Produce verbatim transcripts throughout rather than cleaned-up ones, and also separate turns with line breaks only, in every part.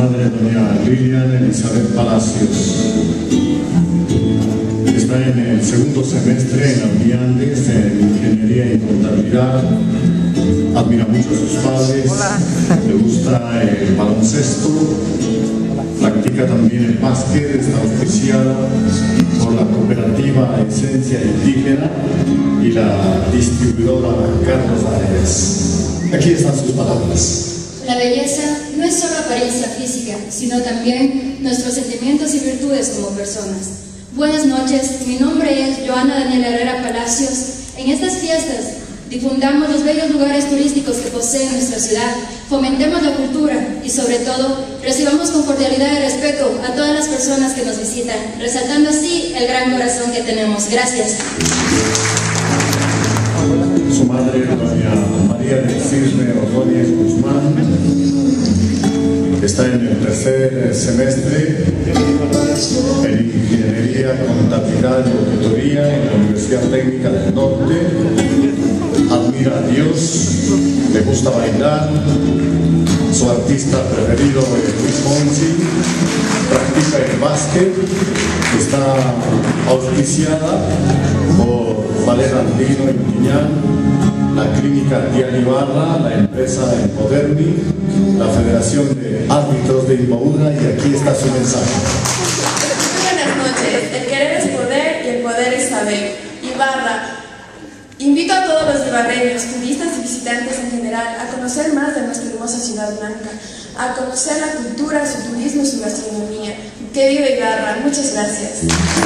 madre, doña Lilian Elizabeth Palacios. Está en el segundo semestre en Audiandes, en Ingeniería y Contabilidad. Admira mucho a sus padres, le gusta el baloncesto, practica también el básquet, está auspiciada por la cooperativa Esencia Indígena y la distribuidora Carlos Areas. Aquí están sus palabras.
La belleza no es solo apariencia física, sino también nuestros sentimientos y virtudes como personas. Buenas noches, mi nombre es Joana Daniela Herrera Palacios. En estas fiestas difundamos los bellos lugares turísticos que posee nuestra ciudad, fomentemos la cultura y sobre todo recibamos con cordialidad y respeto a todas las personas que nos visitan, resaltando así el gran corazón que tenemos. Gracias.
Su madre, doña María del Cisne Ordóñez Guzmán, está en el tercer semestre en Ingeniería, Contabilidad y Auditoría en la Universidad Técnica del Norte. Admira a Dios, le gusta bailar, su artista preferido es Luis Fonsi, practica el básquet, está auspiciada por Valer Andino y Piñán, la clínica Diana Ibarra, la empresa Empodermi, la Federación de Árbitros de Imbabura, y aquí está su mensaje.
Buenas noches, el querer es poder y el poder es saber. Ibarra. Invito a todos los ibarreños, turistas y visitantes en general, a conocer más de nuestra hermosa ciudad blanca, a conocer la cultura, su turismo y su gastronomía. ¡Que viva Ibarra! Muchas gracias.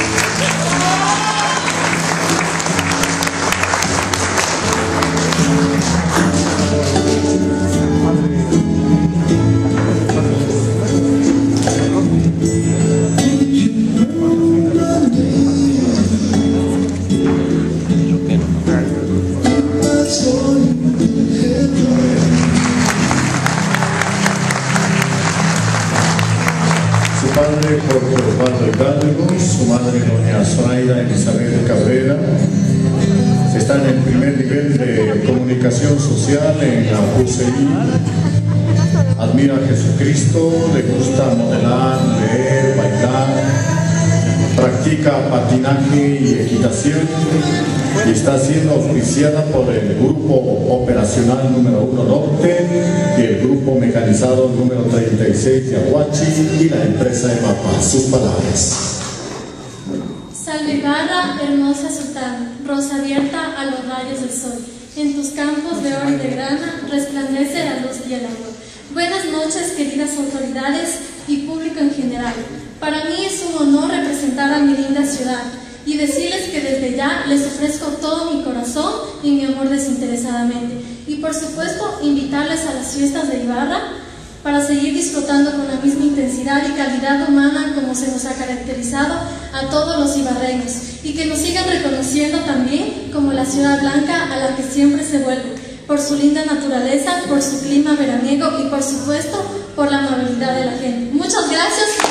Padre Jorge Osvaldo Hidalgo, su madre doña Zoraida Elizabeth Cabrera. Está en el primer nivel de comunicación social en la U C I. Admira a Jesucristo, le gusta modelar, leer, bailar, practica patinaje y equitación y está siendo auspiciada por el Grupo Operacional número uno Norte y el Grupo Mecanizado número treinta y seis de Aguachi y la empresa EMAPA. Sus palabras.
Salve Ibarra, hermosa sultana, rosa abierta a los rayos del sol. En tus campos de oro y de grana resplandece la luz y el amor. Buenas noches, queridas autoridades y público en general. Para mí es un honor representar a mi linda ciudad y decirles que desde ya les ofrezco todo mi corazón y mi amor desinteresadamente. Y por supuesto, invitarles a las fiestas de Ibarra para seguir disfrutando con la misma intensidad y calidad humana como se nos ha caracterizado a todos los ibarreños, y que nos sigan reconociendo también como la ciudad blanca a la que siempre se vuelve, por su linda naturaleza, por su clima veraniego y por supuesto por la amabilidad de la gente. Muchas gracias.